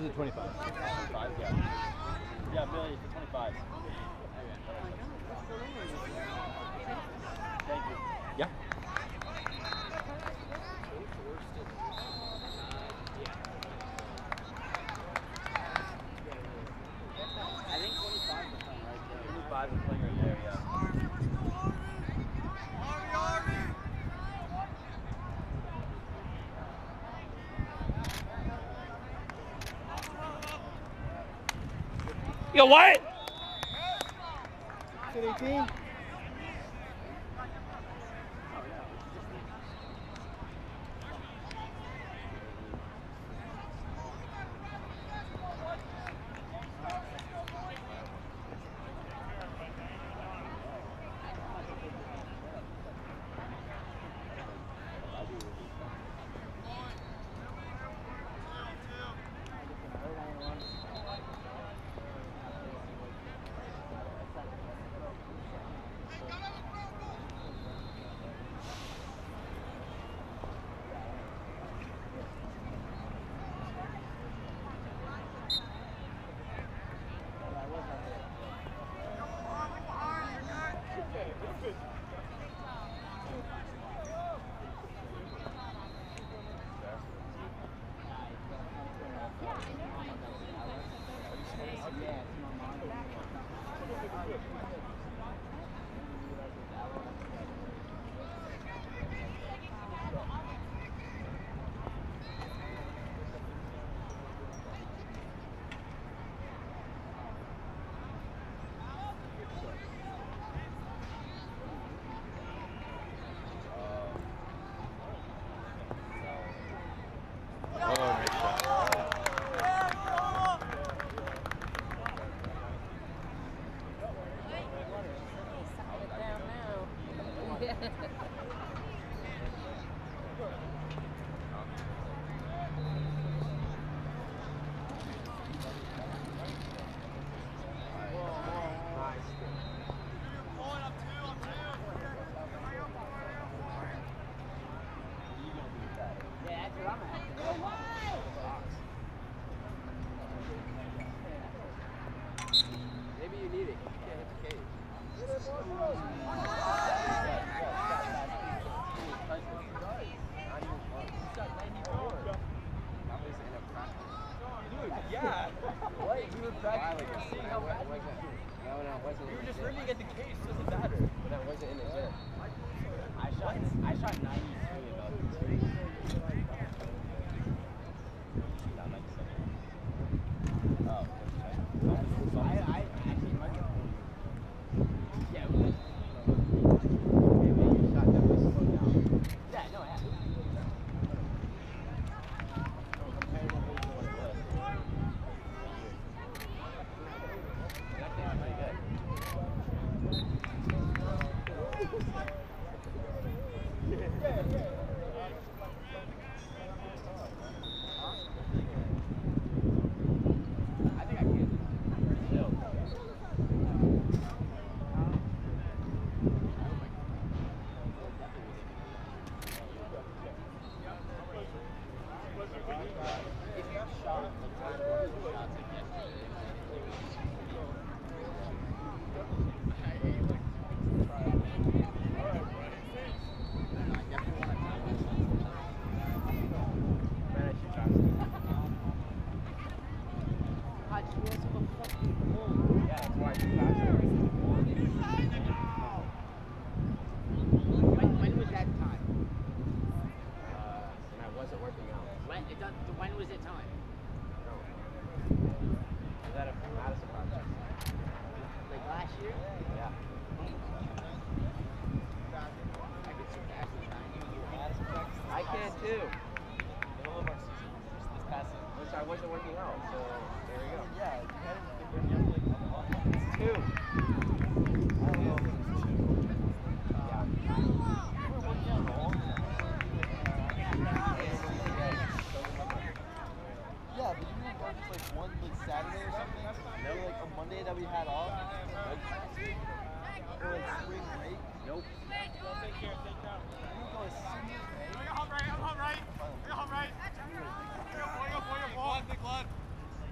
is it 25? 25, yeah. Yeah, Billy, for 25. Thank you. Yeah. I think 25 is playing right there. 25 is playing right there, yeah. Yo, what? 18. Maybe you need it. You can't hit the cage. Yeah. What? You were practicing seeing how fast you could shoot. No, it wasn't. You were just running at the cage. Doesn't matter. But that wasn't in the gym. I shot 93 about 2. Oh. I actually might have. Yeah, it was. Maybe your shot definitely slowed down. Yeah, no, yeah. When was that time? When I wasn't working out. When was it time? Was that a Madison project? Like last year? Yeah. I could surpass the time. I can too. Middle of our season, just this past season. Which I wasn't working out, so there we go. Yeah, you hadn't been working out like a month. It's 2. I don't know if it was 2. Yeah. You were working out all the time. Yeah, but you didn't go just like one like Saturday or something? No. Or like a Monday that we had off? Like, or like spring break? Nope. You didn't go a senior break? I'm home right. Finally. Big lad.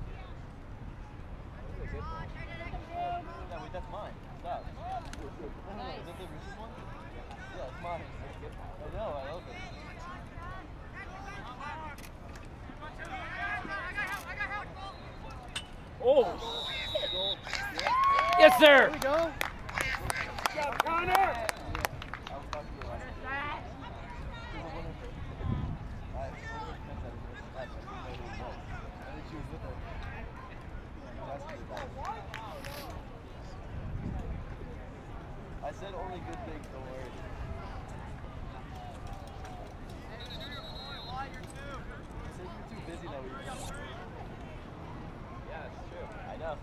Yeah, wait, that's mine. Stop. Is that the Reese's one? Yeah, it's mine. I know, I love it. Oh! Yes, sir! There we go. Good job, Connor! I was about to get last night. I think she was with her. I said only good things, don't worry. You said you're too busy that weekend. Yeah, it's true. I know.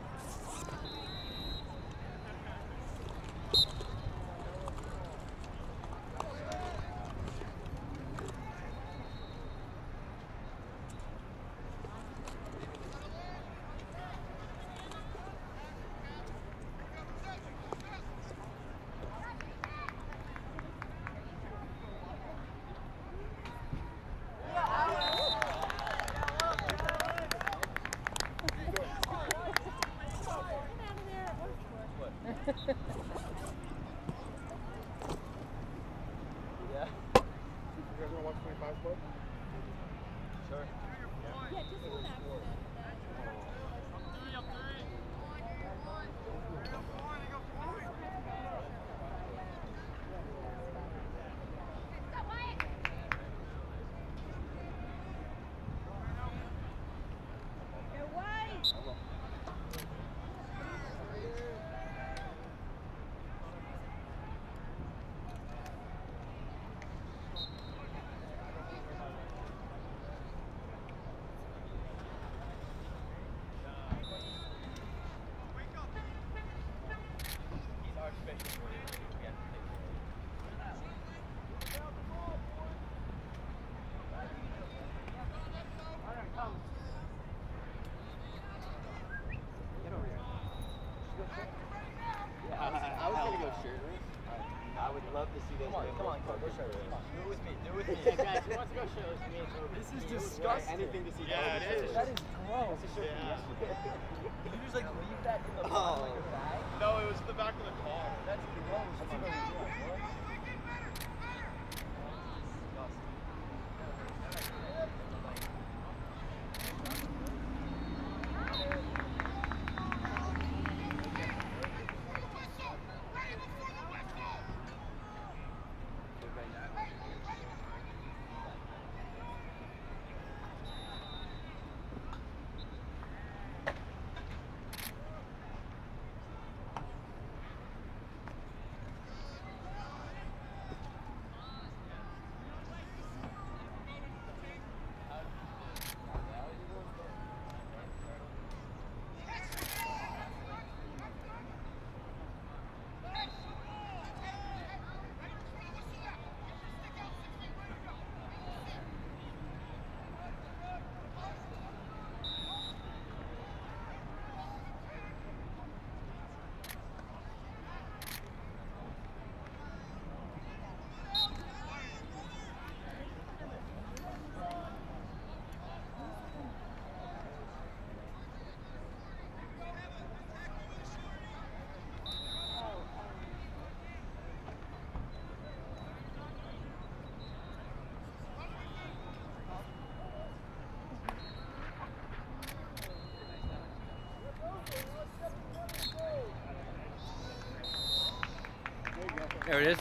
Yeah. You guys want to watch 25 Club? Sure. Yeah, just one accident. He's our special one. We have to take Get over here. Yeah, I was gonna go shirtless. I would love to see this. Come on, go shirtless. Come on. Do it with me. Do it with me. Yeah, guys, who wants to go shirtless? Me and Toby. This is disgusting. Anything to see. Yeah, it is. That is gross. Yeah. Did you just like leave that in the Oh. bottom of your bag? No, it was in the back of the car. That's gross. That's even worse. There it is.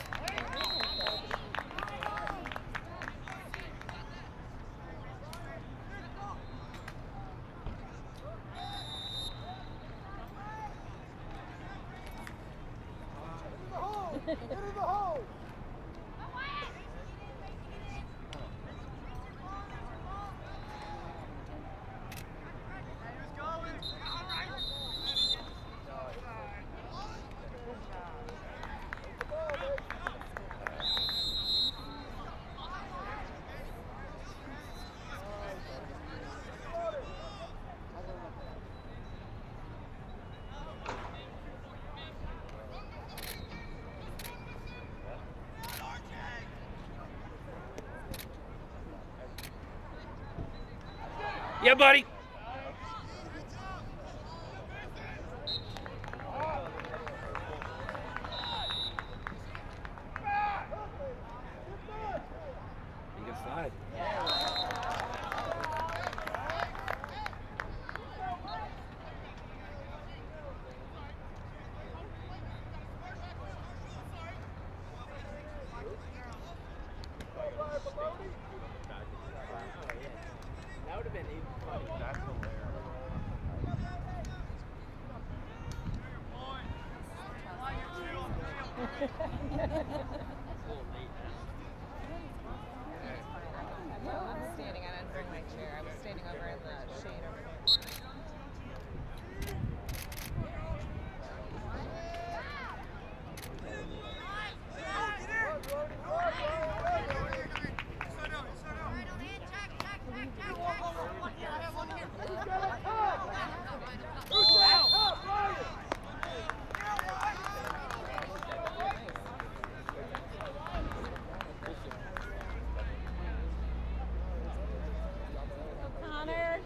Yeah, buddy. I'm standing. I didn't bring my chair. I was standing over in the shade over there. Connor.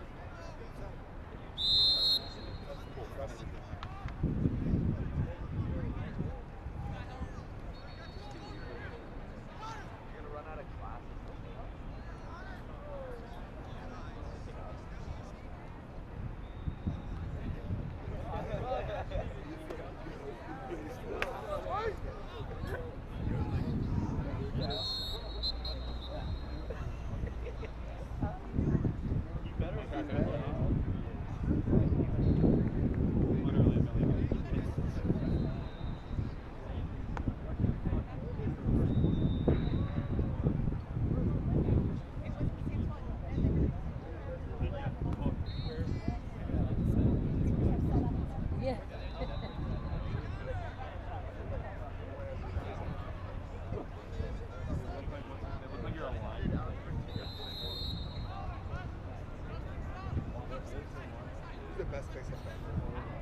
Yeah. The best place I've been.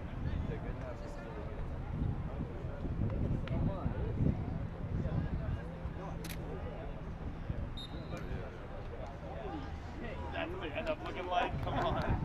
That's what they end up looking like. Come on.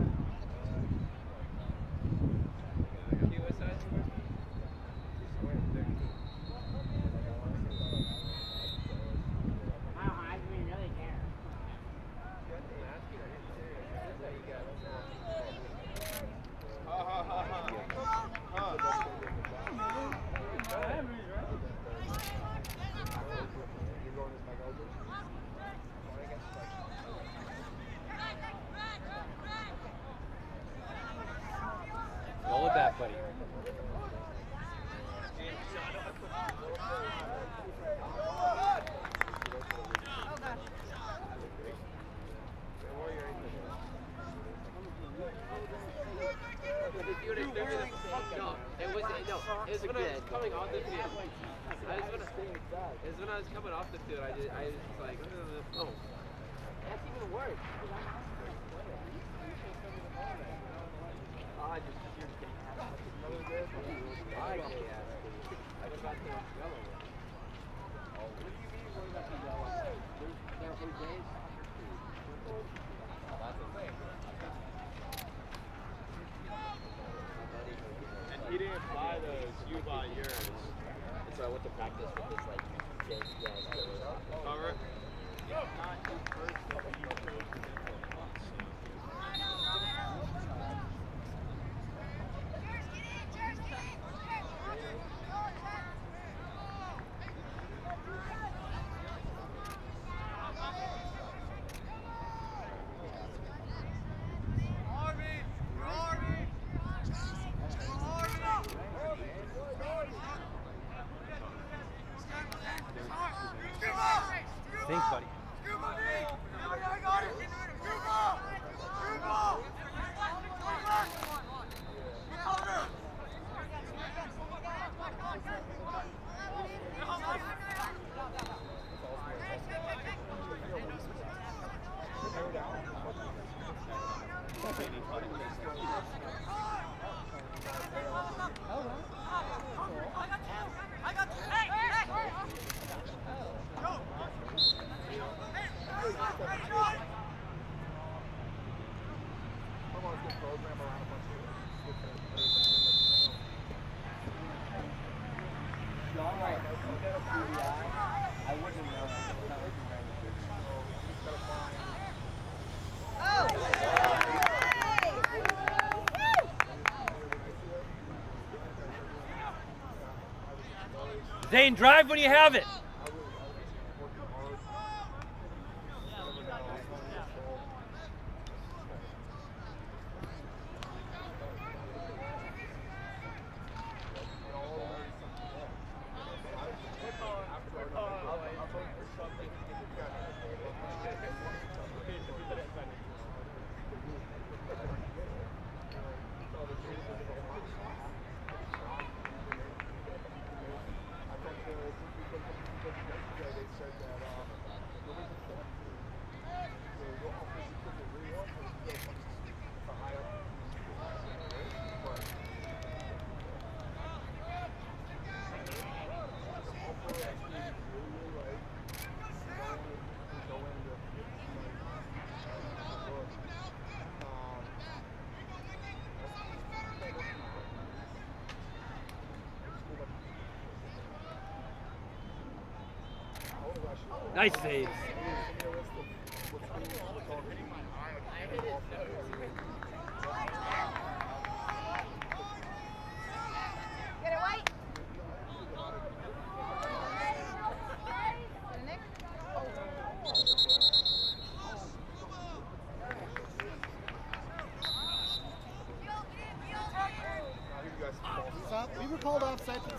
Roll it back, buddy. It was when I was coming off the field. When I was coming off the field, I was like, oh, that's even worse. I just got to yellow. What do you mean worried about the yellow? There are 8 days. That's the thing. And he didn't buy those, you bought yours. So I went to practice with this like Cover it. Not his first, but he chose to do it. Think, buddy. Zane, drive when you have it. Nice save. Get it, White. Nick. We were called offside for